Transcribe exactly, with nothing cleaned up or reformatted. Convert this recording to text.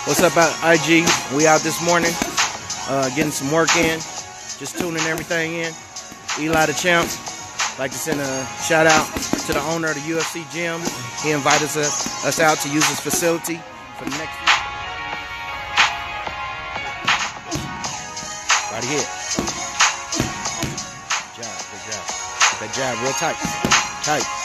What's up at I G? We out this morning, uh, getting some work in, just tuning everything in. Eli the Champ, like to send a shout out to the owner of the U F C gym. He invited us, us out to use his facility for the next week. Right here. Good job, good job. That jab real tight. Tight.